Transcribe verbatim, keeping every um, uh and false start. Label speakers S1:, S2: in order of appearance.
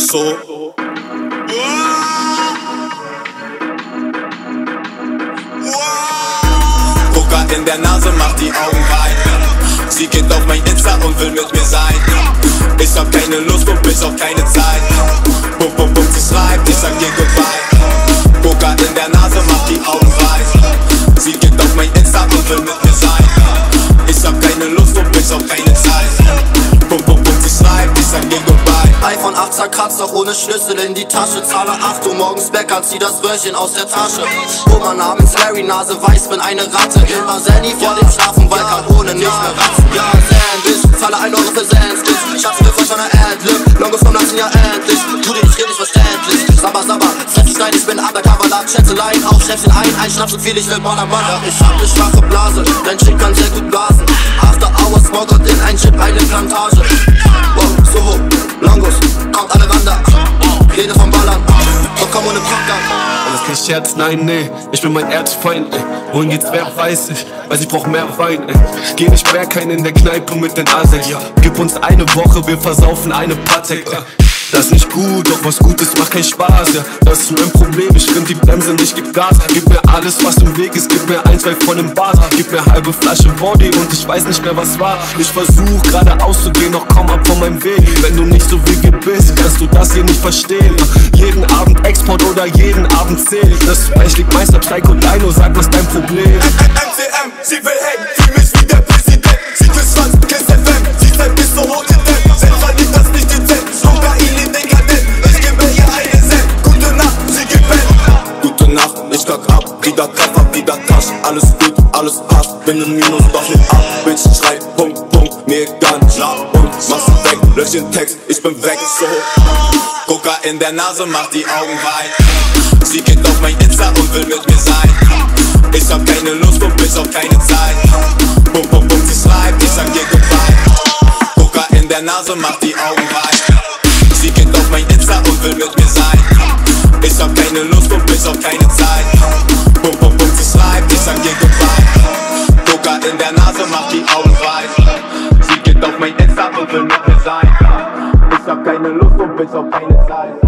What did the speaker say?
S1: so. Coca in der Nase macht die Augen weit. Sie geht auf mein Insta und will mit mir sein. Ich hab keine Lust und bis auch keine Zeit. Bum bum bum, sie schreibt, ich sag ihr goodbye. Coca in der Nase macht die Augen weit. Sie geht auf mein Insta und will mit mir sein. Ich hab keine Lust und bis auch keine Zeit. Bum bum bum, sie schreibt, ich sag ihr goodbye.
S2: iPhone acht zerkratzt, doch ohne Schlüssel in die Tasche. Zahle acht Uhr morgens Bäcker, zieh das Röhrchen aus der Tasche. Oma namens Larry, Nase weiß, bin eine Ratte. Immer Sandy vor dem Schlafen, weil kann ohne nicht mehr ratzen. Ja, Sandwich, zahle ein Euro für Sandwich. Schatz, wir frisch an der Adlib, Longos vom lassen ja endlich. Tu dir nicht, red nicht verständlich. Sabba, sabba, Fresse schneid, ich bin undercover, lad Schätzeleien auf. Schätzchen ein, ein Schnaps und viel, ich will Baller, Baller. Ich hab ne schwache Blase, dein Chick kann sehr gut blasen. After Hours, Smoggot in ein Chip, eine Plantage. Wow, so hoch, Longos, kommt alle Wander. Rede vom Ballern, doch komm ohne Popcorn.
S3: Alles kein Scherz, nein, nee, ich bin mein Erzfeind, ey. Wohin geht's, wer weiß ich, weiß ich brauch mehr Wein, ey. Geh nicht mehr kein in der Kneipe mit den Asek, ja. Gib uns eine Woche, wir versaufen eine Patek, ja. Das ist nicht gut, doch was Gutes macht keinen Spaß, ja. Das ist mein Problem, ich find die Bremse nicht, gib Gas. Gib mir alles, was im Weg ist, gib mir ein, zwei von dem Bad. Gib mir halbe Flasche Body und ich weiß nicht mehr, was war. Ich versuch gerade auszugehen, doch komm ab von meinem Weg. Wenn du nicht so wicked bist, kannst du das hier nicht verstehen. Jeden Abend Export oder jeden Abend zählen. Das Fleisch liegt meist ab Psycho Dino, sag, was dein Problem.
S1: M C M, sie will hängen, fühl mich wie der Präsident. Sie will Schwanz, Kiss F M, sie sein bis so hoch den Deck. Selbst verdient das nicht dezent, Kokain dekadent. Ich gebe ihr eine Cent, gute Nacht, sie gibt Bett. Gute Nacht, ich kack ab, wieder Treffer, wieder Tasch. Alles gut, alles passt, bin im Minus, doch nicht ab. Bitch, schrei, Punkt, Punkt, mir egal, schlaf und mach's weg. Lösch den Text, ich bin weg, so. Coca in der Nase macht die Augen weit. Sie geht auf mein Insta und will mit mir sein. Ich hab keine Lust und bis auch keine Zeit. Bum bum bum, sie schreibt, ich sag ihr goodbye. Coca in der Nase macht die Augen weit. Sie geht auf mein Insta und will mit mir sein. Ich hab keine Lust und bis auch keine Zeit. Bum bum bum, sie schreibt, ich sag ihr goodbye. Coca in der Nase macht die Augen weit. Sie geht auf mein Insta und will mit mir sein. Ich hab keine Lust und bis auch keine Zeit.